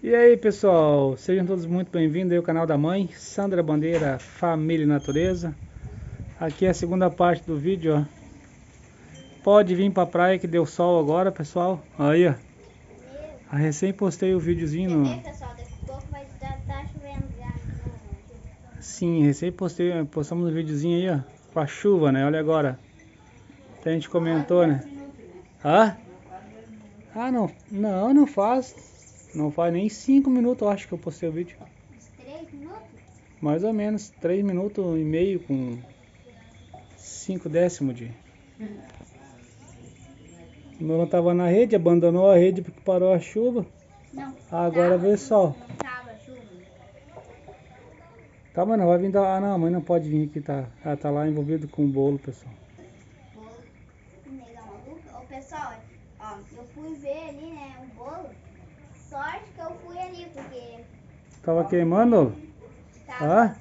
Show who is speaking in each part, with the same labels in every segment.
Speaker 1: E aí pessoal, sejam todos muito bem-vindos ao canal da mãe, Sandra Bandeira, Família e Natureza. Aqui é a segunda parte do vídeo, ó. Pode vir pra praia que deu sol agora, pessoal. Aí, ó. Eu recém postei o videozinho no...
Speaker 2: pessoal, daqui a pouco vai estar chovendo já.
Speaker 1: Sim, postamos um videozinho aí, ó. Com a chuva, né? Olha agora. Até a gente comentou, né? Hã? Ah, não faz. Não faz nem 5 minutos, eu acho que eu postei o vídeo.
Speaker 2: Uns 3 minutos?
Speaker 1: Mais ou menos, 3 minutos e meio com 5 décimos de... O Nolan tava na rede, abandonou a rede porque parou a chuva.
Speaker 2: Não.
Speaker 1: Agora veio o sol.
Speaker 2: Não tava chuva.
Speaker 1: Tá, mas não vai vir da... Ah, não, a mãe não pode vir aqui, tá? Ela tá lá envolvida com o bolo, pessoal.
Speaker 2: Bolo. Nega maluca. Ô, pessoal, ó, eu fui ver ali, né, o bolo. Sorte que eu fui ali, porque...
Speaker 1: Tava queimando?
Speaker 2: Tava...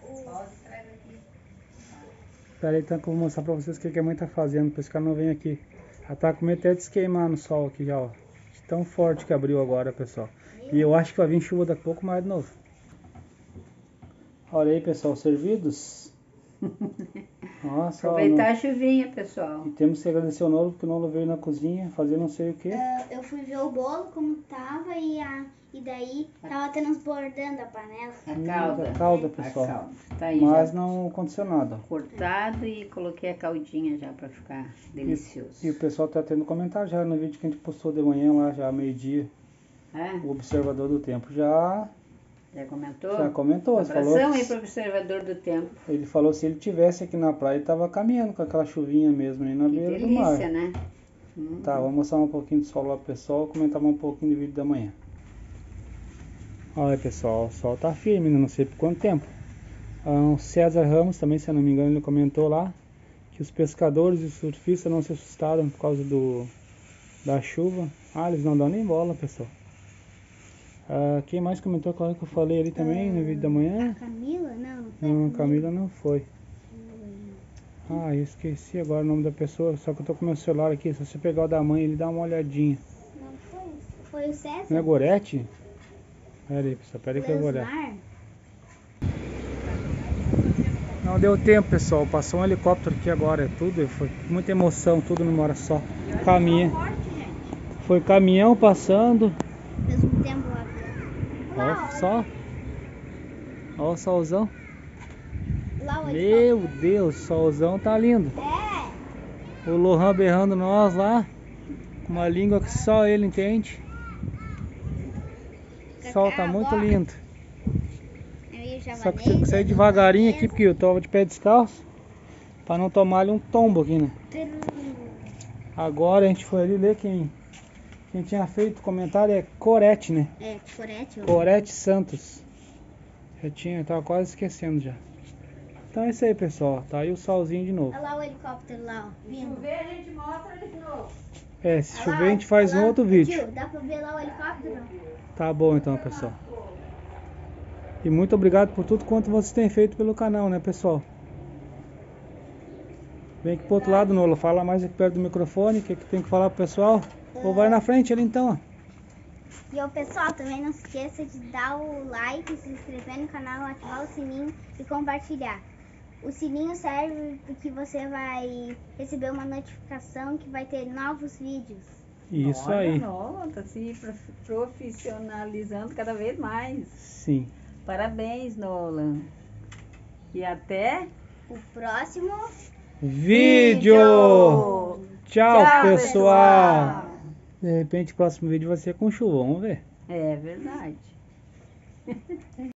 Speaker 1: Pera aí, então que eu vou mostrar pra vocês o que a mãe tá fazendo, pra esse cara não vem aqui. Ela tá com medo até de se queimar no sol aqui já, ó. De tão forte que abriu agora, pessoal. E eu acho que vai vir chuva daqui a pouco mais de novo. Olha aí, pessoal, servidos. Nossa,
Speaker 3: aproveitar a chuvinha, pessoal.
Speaker 1: E temos que agradecer o Nolo, porque o Nolo veio na cozinha fazer não sei o que.
Speaker 2: Eu fui ver o bolo como tava e daí tava transbordando a panela.
Speaker 3: A
Speaker 1: calda, pessoal.
Speaker 3: A calda. Tá aí,
Speaker 1: mas
Speaker 3: já
Speaker 1: não aconteceu nada.
Speaker 3: cortado e coloquei a caldinha já pra ficar delicioso.
Speaker 1: E o pessoal tá tendo comentário já no vídeo que a gente postou de manhã lá, já meio-dia.
Speaker 3: É?
Speaker 1: O observador do tempo já
Speaker 3: comentou?
Speaker 1: Já comentou.
Speaker 3: Abração aí pro observador do tempo.
Speaker 1: Ele falou se ele tivesse aqui na praia, ele tava caminhando com aquela chuvinha mesmo aí na beira do mar.
Speaker 3: Delícia, né?
Speaker 1: Tá, vou mostrar um pouquinho do sol lá pro pessoal, comentar um pouquinho do vídeo da manhã. Olha aí, pessoal, o sol tá firme, não sei por quanto tempo. O César Ramos também, se eu não me engano, ele comentou lá que os pescadores e os surfistas não se assustaram por causa da chuva. Ah, eles não dão nem bola, pessoal. Quem mais comentou? Claro que eu falei ali também no vídeo da manhã.
Speaker 2: A Camila? Não foi.
Speaker 1: Não, a Camila não foi. Ah, eu esqueci agora o nome da pessoa, só que eu tô com meu celular aqui. Se você pegar o da mãe, ele dá uma olhadinha.
Speaker 2: Não foi. Foi o César?
Speaker 1: Não é Gorete? Pera aí, pessoal, pera aí que é Gorete. Não deu tempo, pessoal. Passou um helicóptero aqui agora, é tudo. Foi muita emoção, tudo numa hora só. Caminhão. Foi caminhão passando.
Speaker 2: Mesmo tempo lá.
Speaker 1: Ó, só. Ó o solzão.
Speaker 2: Lá,
Speaker 1: Meu Deus, o solzão tá lindo.
Speaker 2: É.
Speaker 1: O Lohan berrando nós lá. Com uma língua que só ele entende. O sol tá muito lindo. Só que tive que sair devagarinho aqui porque eu tava de pé descalço. Pra não tomar-lhe um tombo aqui, né? Agora a gente foi ali ler quem tinha feito o comentário é Corete, né?
Speaker 2: É, Corete.
Speaker 1: Corete Santos. Tava quase esquecendo já. Então é isso aí, pessoal. Tá aí o solzinho de novo.
Speaker 2: Olha lá o helicóptero lá, ó.
Speaker 3: Se chover, a gente mostra ele de novo.
Speaker 1: É, se chover a gente faz um outro vídeo.
Speaker 2: Tio, dá pra ver lá o helicóptero?
Speaker 1: Tá bom então, pessoal. E muito obrigado por tudo quanto vocês têm feito pelo canal, né, pessoal? Vem aqui pro outro lado, Nolo. Fala mais aqui perto do microfone. O que tem que falar pro pessoal? Ou vai na frente ali então, ó.
Speaker 2: E o pessoal, também não se esqueça de dar o like, se inscrever no canal, ativar o sininho e compartilhar. O sininho serve porque você vai receber uma notificação que vai ter novos vídeos.
Speaker 1: Isso aí.
Speaker 3: Tá se profissionalizando cada vez mais.
Speaker 1: Sim.
Speaker 3: Parabéns, Nolan. E até
Speaker 2: o próximo
Speaker 1: vídeo. Tchau, pessoal. De repente o próximo vídeo vai ser com chuva, vamos ver.
Speaker 3: É verdade.